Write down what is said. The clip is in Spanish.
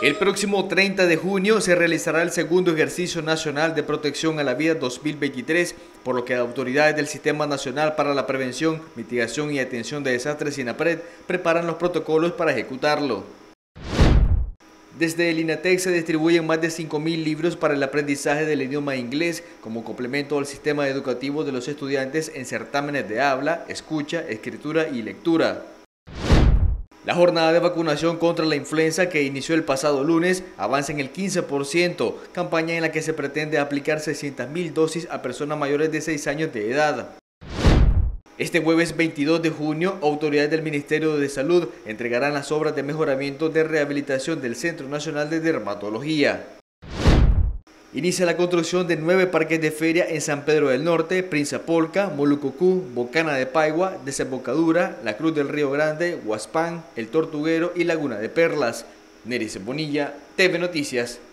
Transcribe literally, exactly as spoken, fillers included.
El próximo treinta de junio se realizará el segundo ejercicio nacional de protección a la vida dos mil veintitrés, por lo que autoridades del Sistema Nacional para la Prevención, Mitigación y Atención de Desastres SINAPRED preparan los protocolos para ejecutarlo. Desde el INATEC se distribuyen más de cinco mil libros para el aprendizaje del idioma inglés como complemento al sistema educativo de los estudiantes en certámenes de habla, escucha, escritura y lectura. La jornada de vacunación contra la influenza que inició el pasado lunes avanza en el quince por ciento, campaña en la que se pretende aplicar seiscientas mil dosis a personas mayores de seis años de edad. Este jueves veintidós de junio, autoridades del Ministerio de Salud entregarán las obras de mejoramiento de rehabilitación del Centro Nacional de Dermatología. Inicia la construcción de nueve parques de feria en San Pedro del Norte, Prinzapolca, Molucocú, Bocana de Paigua, Desembocadura, La Cruz del Río Grande, Huaspán, El Tortuguero y Laguna de Perlas. Nery Bonilla, T V Noticias.